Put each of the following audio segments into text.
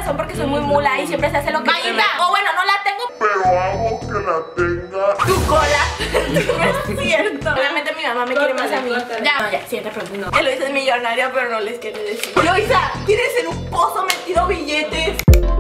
corazón porque soy muy mula y siempre se hace lo que quiera. O bueno, no la tengo, pero hago que la tenga. tu cola. No es cierto. Obviamente mi mamá me quiere más a mí. Ya, siguiente pregunta. No. Eloisa es millonaria, pero no les quiere decir. Eloisa, tienes en un pozo metido billetes.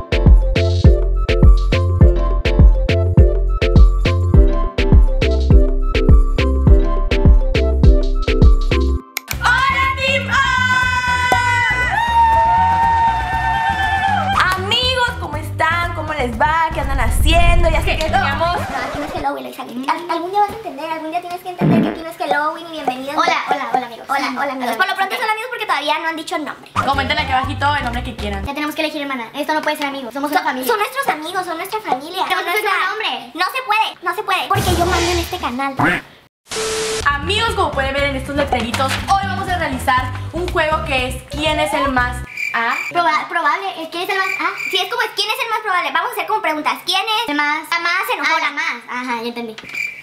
Haciendo, ya sé que teníamos. No, aquí no es Halloween, Eloisa. Algún día vas a entender, algún día tienes que entender que aquí no es Halloween y bienvenidos. Hola amigos. Hola amigos. Por lo pronto son amigos porque todavía no han dicho el nombre. Comenten aquí abajito el nombre que quieran. Ya tenemos que elegir, hermana. Esto no puede ser amigos. Somos una familia. Son nuestros amigos, son nuestra familia. Pero no es nuestro nombre. No se puede. Porque yo mando en este canal. Amigos, como pueden ver en estos letreritos, hoy vamos a realizar un juego que es ¿quién es el más A? Probable, ¿quién es el más? Sí, es como ¿quién es el más probable? Vamos a hacer como preguntas. ¿Quién es el más? La más enojona. La más. Ajá, ya entendí.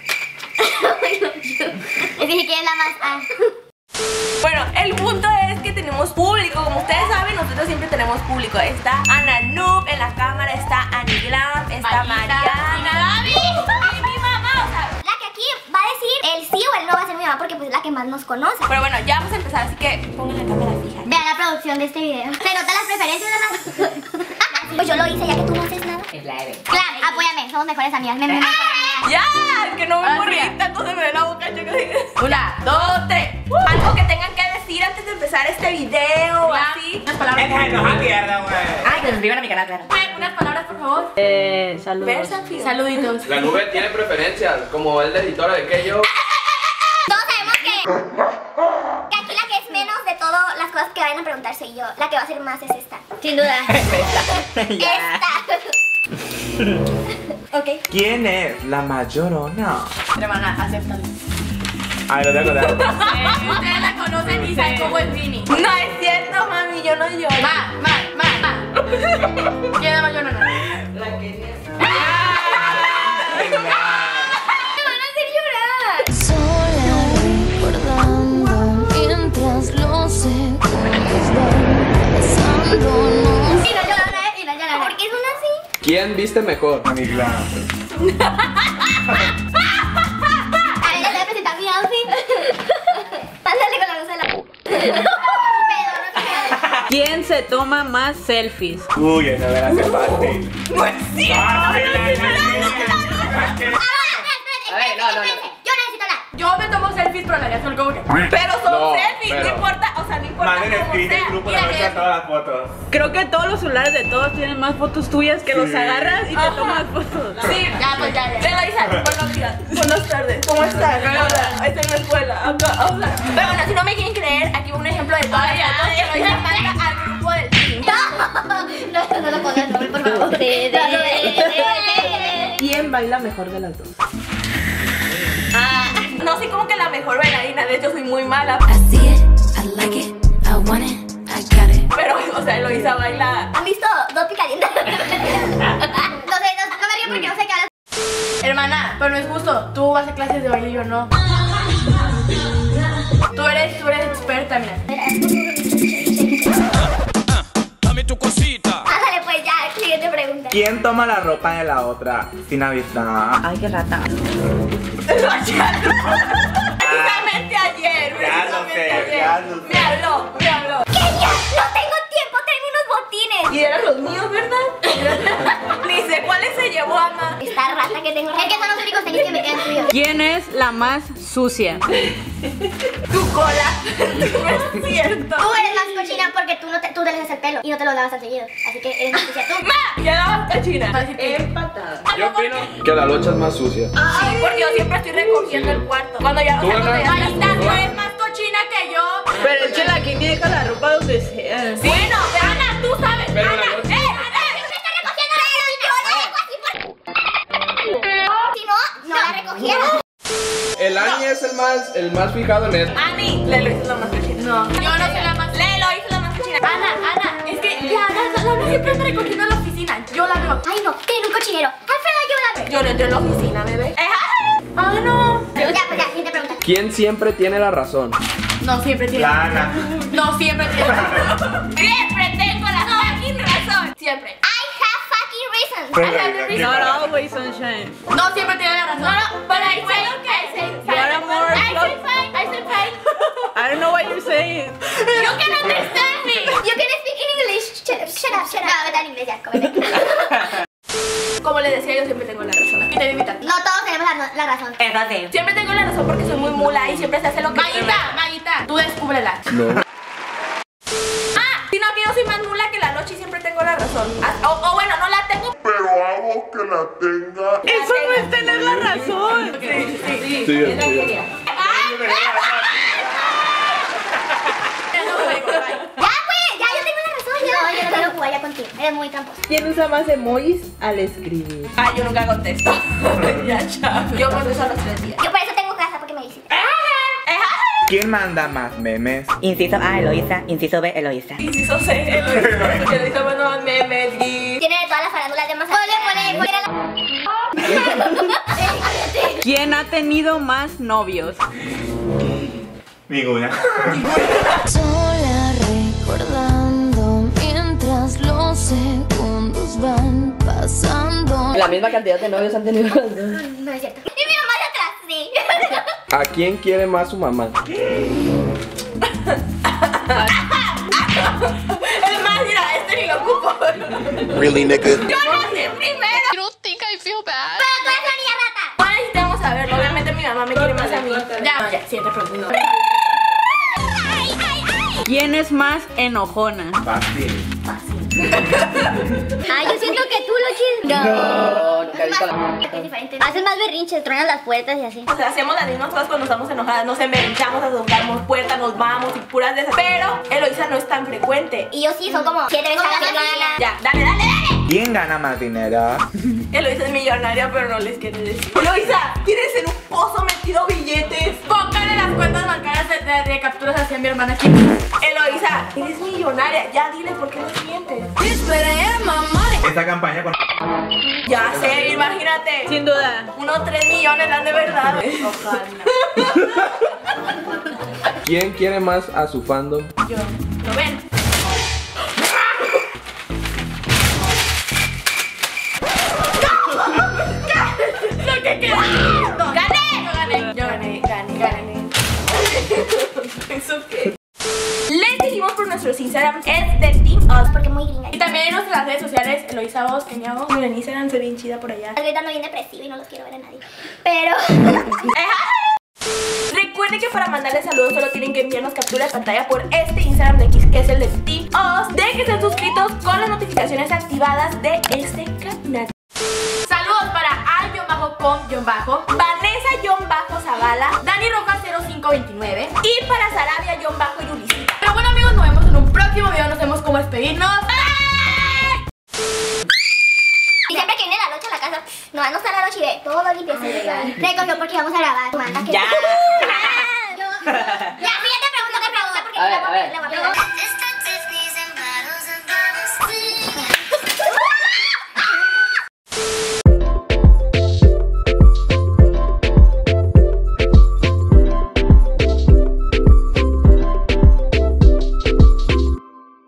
Es que ¿quién es la más? Bueno, el punto es que tenemos público. Como ustedes saben, nosotros siempre tenemos público. Está Ana Noob en la cámara, está Annie Glam, está Mariana, Gaby y mi mamá. O sea, la que aquí va a decir el sí o el no va a ser mi mamá porque pues es la que más nos conoce. pero bueno, ya vamos a empezar, así que pongan la cámara fija. Vean la producción de este video. Se notan las preferencias, ¿verdad? Pues yo lo hice ya que tú no haces nada. Claro, apóyame, somos mejores amigas. Ya, que no me corrí tanto, se me ve la boca. Una, dos, tres. Algo que tengan que decir antes de empezar este video o así. Unas palabras. Ay, que suscriban a mi canal, claro. Unas palabras, por favor. Saludos. Saluditos. La nube tiene preferencias, como es la editora de que yo. Todos sabemos que aquí la que es menos de todas las cosas que vayan a preguntar soy yo. La que va a ser más es esta. Sin duda. Esta. Ok. ¿Quién es la mayorona? Hermana, acéptalo. Ay, lo tengo que dar. Ustedes la conocen y saben cómo es Vini. No es cierto, mami, yo no lloro. ¿Quién es la mayorona? La Kenia. Me van a hacer llorar. Sola recordando mientras los segundos van pasando. Y no llorar. ¿Por qué son así? ¿Quién viste mejor? Annie Glam. A ver, les voy a presentar mi outfit. Ándale con la luz de la... ¿Quién se toma más selfies? Uy, eso era hace fácil. No es cierto. A ver, no. Yo necesito hablar. Yo me tomo selfies, pero la verdad son como que. Pero son No, selfies, pero- no importa, o sea, no importa. Manden cómo screen del sea. grupo de Mira, la noche a todas las fotos. Creo que todos los celulares de todos tienen más fotos tuyas que los agarras y te tomas fotos. Sí, ya, pues ya. Eloisa, buenos días, buenas tardes, ¿cómo estás? Hola, estoy en la escuela, acá, hola. Pero bueno, si no me quieren creer, aquí va un ejemplo de todas las fotos que Eloisa manda al grupo del team. No lo pongas, no, por favor. ¿Quién baila mejor de las dos? No soy como que la mejor bailarina, de hecho soy muy mala. I see it, I like it, I want it, I got it. Pero, o sea, Eloisa baila. ¿Han visto dos picadientes? No me río porque no sé qué hablas. Hermana, pero no es justo, tú vas a clases de baile y yo no. Tú eres experta, mira. Dame tu cosita. Ándale pues ya, siguiente pregunta. ¿Quién toma la ropa de la otra sin avisar? Ay, qué rata. Precisamente ayer, Ya lo sé, ayer. ya lo sé. Me habló. ¿Qué ya? No tengo tiempo, tráeme unos botines. Y eran los míos, ¿verdad? Ni sé cuáles se llevó, ama. Esta rata que tengo. Es que son los únicos tenis que me quedan tuyos. ¿Quién es la más sucia? Tu cola. No es cierto. Tú eres más cochina porque tú te dejas el pelo y no te lo lavas tan seguido. Así que eres más sucia tú. Ma, ya la vas cochina. Empatada. Yo opino que la locha es más sucia. Sí, porque yo siempre estoy recogiendo el cuarto. Cuando ya, Tú, cuando Ana. ya está, no es más cochina que yo. Pero es que la Kenia deja la ropa donde sea. Sí. Bueno, Ana, tú sabes. Pero Ana, la noche- Ana. Me está recogiendo la yo la dejo así. Si no la recogiera. El Ani es el más fijado en eso. Ani, Lelo hizo la más cochina. No, yo no soy la más. Lelo hizo la más cochina. Ana, es que la Ana siempre está recogiendo en la oficina. Yo la veo. Ay no, tiene un cochinero. Alfredo, ayúdame. Yo no entro en la oficina, bebé. No. Ya, pues ya, siguiente pregunta. ¿Quién siempre tiene la razón? No siempre tiene. Lana. No siempre tiene. Siempre tengo la fucking razón. Siempre. I have fucking reasons. I have the reason. Not always sunshine. No, siempre tiene la razón. No, but I say You are more I say fine. I say fine. I don't know what you're saying. You can understand me. You can speak in English. Shut up. No, vete en inglés ya, cómete. Como les decía, yo siempre tengo la razón. Invita. No todos tenemos la razón. Es así. Siempre tengo la razón porque soy muy mula y siempre se hace lo que Maguita, tú descúbrela. No. Sino que yo soy más mula que la noche y siempre tengo la razón. O bueno, no la tengo. Pero hago que la tenga. Eso no es tener la razón. Sí. Sí, Es la que quería. Ya, yo tengo la razón. No, yo no quiero jugar ya contigo. Eres muy tramposo. ¿Quién usa más emojis al escribir? Yo nunca contesto. Ya, chao. Yo contesto a los 3 días. Yo por eso tengo casa, porque me dicen. ¿Quién manda más memes? Inciso A, Eloísa. Inciso B, Eloísa. Inciso C, Eloísa mandó más memes. Tiene de todas las farándulas de más. ¿Quién ha tenido más novios? Ninguna. Sola recordando mientras los segundos van pasando. La misma cantidad de novios han tenido las dos. No es cierto. Y mi mamá de atrás, sí. ¿A quién quiere más su mamá? Es más, mira, este ni lo ocupo. Really, nigga? Yo nací primero. You don't think I feel bad? Pero tú eres la niña rata. No necesitamos saberlo. Obviamente mi mamá me quiere más a mí. Ya, siguiente pregunta. ¿Quién es más enojona? Fácil. Ay, yo siento que tú lo chido. No, nunca he visto la... Es diferente. Haces más berrinches, truenas las puertas y así. O sea, hacemos las mismas cosas cuando estamos enojadas. Nos envenchamos, tocamos puertas, nos vamos y puras de esas. Pero Eloísa no es tan frecuente. Y yo sí, son como 7 veces a la semana. Ya, dale. ¿Quién gana más dinero? Eloísa es millonaria, pero no les quiere decir. Eloísa, tienes en un pozo metido billetes. Póngale las cuentas bancarias de capturas hacia mi hermana aquí. Eloísa, eres millonaria. Ya dile por qué no sientes. Esta campaña con... Ya sé, imagínate. Sin duda. Unos 3 millones dan de verdad. Ojalá. ¿Quién quiere más a su fandom? Yo. ¿Lo ven? Lo que queda. ¡Gané! Yo gané. ¿Eso qué? Les dijimos por nuestros Instagram, es de Team Us. Porque muy gringa. Y también en nuestras redes sociales, Eloísa Voz, Kenia Voz. En Instagram soy bien chida por allá. Estoy gritando bien depresivo y no los quiero ver a nadie. Pero... Recuerden que para mandarles saludos solo tienen que enviarnos captura de pantalla por este Instagram de X, que es el de Team Us. De que estén suscritos con las notificaciones activadas de este canal. Saludos para Al-com-, Vanessa-Zavala, Dani Rojas 0529 y para Sarabia-Yulisita. Pero bueno amigos, nos vemos en un próximo video, no sabemos cómo despedirnos. Y siempre que viene la noche a la casa, no está la noche y ve todo limpio. Recogió porque vamos a grabar. Ya. Ya, siguiente pregunta, porque A ver. le voy a pegar.